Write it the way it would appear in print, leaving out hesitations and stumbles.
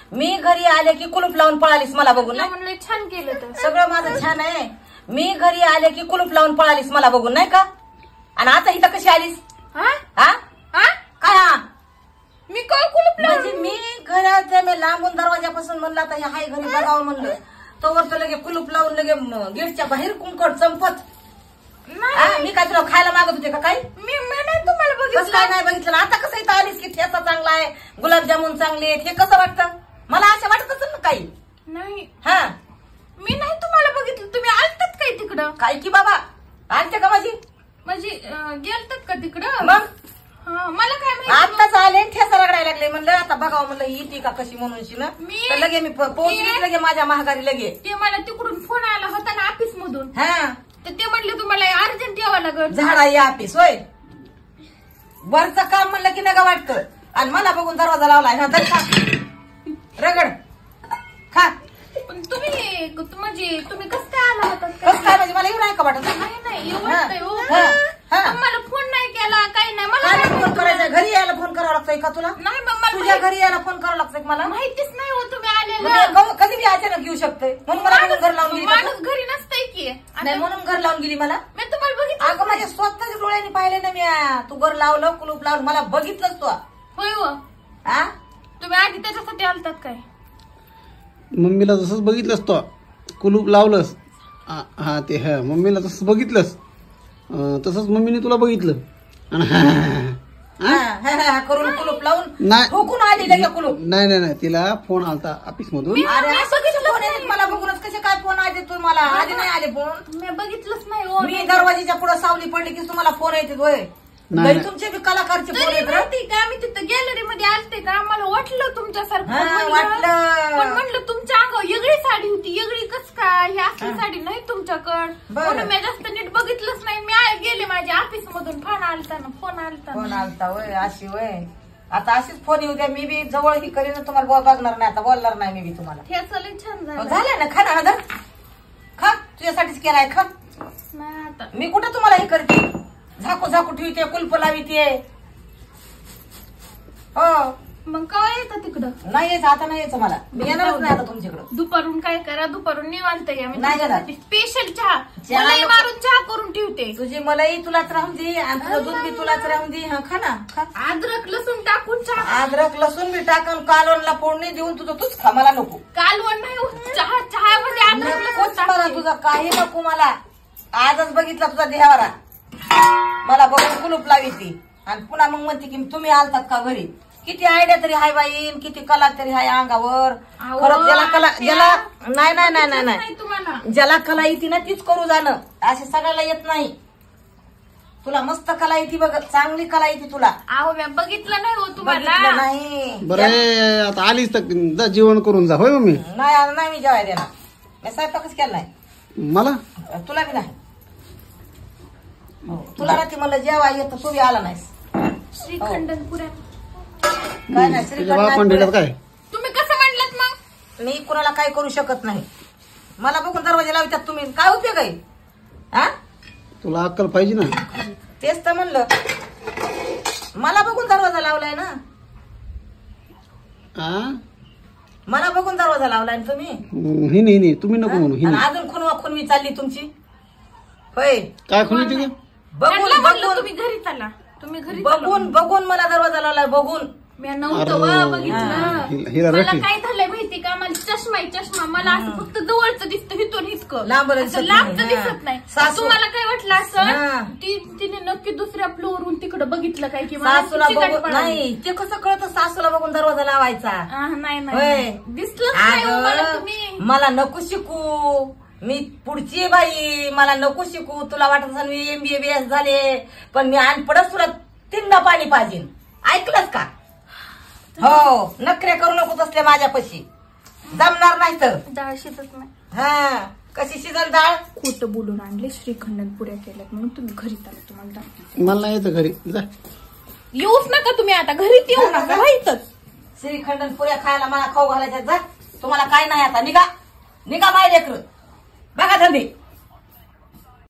मी घरी आले की कुलूप लावून पळालीस मला बघून ना. म्हणलं छान केलं तर सगळं माझं छान आहे. मी घरी आले की कुलूप लावून पळालीस मला बघून नाही का. आणि आता इथं कशी आलीस? हा हा हा काय हा मी काय कुलूप म्हणजे मी घराच्या मी लांबून दरवाजापासून म्हणलं आता हे हाय घरी बघावं म्हणलं तोवर तर लगे कुलूप लावून लगे गेटच्या बाहेर कुंकड चंपत. मी काय तुला खायला मागत होते का काय? मी नाही तुम्हाला बघितलं. काय नाही बघितलं आता कसं इथं आलीस की ठेचा चांगला आहे गुलाबजामुन चांगले आहेत हे कसं वाटतं मला असं वाटत असेल ना काही. नाही हा मी नाही तुम्हाला बघितलं. तुम्ही आलतात काय तिकडं? काय की बाबा आलते का माझी म्हणजे गेलतात का तिकडं? मग मला काय माहिती. आताच आले ठेसा रगडायला लागले म्हणलं आता बघावं म्हणलं येते का कशी म्हणून ना तर लगे मी पोहोचलीच लगे माझ्या महागारी लगे. ते मला तिकडून फोन आला होता ना ऑफिस मधून. हा तर ते म्हणले तुम्हाला अर्जंट यावं लागल. झाडा या ऑफिस होय वरचं काम म्हणलं की नका वाटतं आणि मला बघून दरवाजा लावलाय ना तर खा रगड खा. पण तुम्ही म्हणजे तुम्ही कसं काय आला होता? कसं काय म्हणजे मला येऊ नाही का वाटत? नाही एवढं नाही हो. हा, हा. मला फोन नाही केला काही नाही. मला काय काय फोन करायचा घरी यायला फोन करावा लागतोय का तुला? नाही मग मला तुझ्या घरी यायला फोन करावा लागतोय का मला? माहितीच नाही हो तुम्ही म्हणजे आलेलं. कधी बी अचानक येऊ शकते म्हणून मला घर लावून गेली का तू? माणूस घरी नसतंय की. नाही म्हणून घर लावून गेली मला. मी तुम्हाला बघितलं. अगं माझ्या स्वतःच्या डोळ्यांनी पाहिले ना मी तू घर लावलं कुलूप लावलं मला बघितलंच तू. होय हो. हा तुम्ही आधी त्याच्यासाठी आलतात काय? मम्मीला तसंच बघितलंस तो कुलूप लावलंस. हा ते हा मम्मीला तसंच बघितलंस तसंच मम्मीने तुला बघितलं करून कुलूप लावून नाही ठोकून आली लगे कुलूप. नाही तिला फोन आलता ऑफिस मधून. अरे बघितलं फोन येत मला बघूनच कसे काय फोन आले तू मला आधी नाही आले फोन. मी बघितलंच नाही हो. मी दरवाजाच्या पुढे सावली पडली की तुम्हाला फोन येते होय. नाही तुमचे बी कलाकारचे फोन तरी येत माहिती का आम्ही तिथं गॅलरी मध्ये आलते का मला वाटलं तुमच्यासारखं. हा, वाटलं. पण म्हणलं तुमच्या अंगावर वेगळी साडी होती. वेगळी कस काय ही असली साडी नाही तुमच्याकडं. बरं. म्हणून मी जास्त नीट बघितलंच नाही. मी गेले माझ्या ऑफिस मधून फोन आलता फोन आलता होय अशी होय. आता अशीच फोन येऊ द्या मी बी जवळ ही करीन तुम्हाला बघणार नाही आता बोलणार नाही मी बी तुम्हाला. हे चालेल छान झालं. झालंय ना खा ना धर खा तुझ्यासाठीच केलाय खा. नाही आता मी कुठं तुम्हाला हे करते झाकू झाकू ठेवते कुलप लाविते. हो मग काय येतं तिकडं? नाही यायचं आता नाही यायचं मला मी येणारच नाही आता तुमच्याकडं. दुपारून काय करा दुपारून निवांत या. नाही येणार. स्पेशल चहा चहा मलाई नको. मारून चहा करून ठेवते. तुझी मलाई तुलाच राहून दे आणि तुझं दूध बी तुलाच राहून दे. हा खा ना खा. अद्रक लसूण टाकून चहा. अद्रक लसूण बी टाकून कालवणला फोडणी देऊन तुझं तूच खा मला नको. कालवण नाही हो. चहामध्ये अद्रक लसूण नकोच मला टाकते. तुझा काही नको मला. आजच बघितला तुझा देहावरा मला बघून कुलूप लावी ती आणि पुन्हा मग म्हणते की तुम्ही आलतात का घरी. किती आयडिया तरी हाय बाई किती कला तरी हाय अंगावर. खरंच ज्याला कला ज्याला नाही नाही नाही नाही नाही तुम्हाला ज्याला कला येते ना तीच करू जाणं असे सगळ्याला येत नाही. तुला मस्त कला येते बघ चांगली कला येते तुला. अहो मी बघितलं नाही हो बघितलं तुम्हाला. नाही बरं आता आलीच तर जा जेवण करून जा होय मम्मी. नाही नाही मी जेवाय देणार मी स्वयंपाकच केला नाही. मला तुला बी नाही. तुला रात्री म्हणलं जेव्हा येतं तू बी आला नाहीस. श्रीखंडन पुऱ्या काय नाही तुझ्या बापान दिलं काय? तुम्ही कसं म्हणलात मग? मी कुणाला काय करू शकत नाही. मला बघून दरवाजा लावतात तुम्ही काय उपयोग आहे. हा तुला अक्कल पाहिजे ना. तेच तर म्हणलं मला बघून दरवाजा लावलाय ना. मला बघून दरवाजा लावलाय ना तुम्ही. ही नाही तुम्ही नको म्हणू ही आणि नाही. अजून खुनवा खुनवी चालली तुमची होय. काय खुनी तिथे बघून त्यांना म्हणलं बघून तुम्ही घरी चला. तुम्ही घरी चला. बघून बघून मला दरवाजा लावलाय बघून. मी नव्हतं वा बघितलं. हिला मला रट्टी. काय झालंय माहिती का मला चष्मा आहे चष्मा. मला असं फक्त जवळचं दिसतं हिथून हितकं लांबचं असं दिसत लांबचं नाही. दिसत नाही. सासू. तुम्हाला काय वाटलं हा. असं तिने नक्की दुसऱ्या फ्लोअरवरून तिकडे बघितलं काय की मला सासूला चिकट बघून पडाली. नाही ते कसं कळतं सासूला बघून दरवाजा लावायचा. नाही होय. नाही दिसलंच नाही हो मला अगं, तुम्ही. मला नको शिकू मी पुढची आहे बाई. मला नको शिकू तुला वाटत असेल मी MBA BS झाले पण मी अनपडच तुला 3दा पाणी पाहिजे. ऐकलंच का? हो नखरे करू नको तसले माझ्यापाशी जमणार नाही तर. डाळ शिजत नाही. हा कशी शिजन डाळ. खोटं बोलून आणले श्रीखंडन पुऱ्या केल्यात म्हणून तुम्ही घरी आला. तुम्हाला दाखवते. मला नाही येतं घरी जा. येऊच नका तुम्ही आता घरीच येऊ नका माहितच. श्रीखंडन पुऱ्या खायला मला खाऊ घालायच्या जा. तुम्हाला काय नाही आता निघा निघा बाई लेकरं बघा धंदे.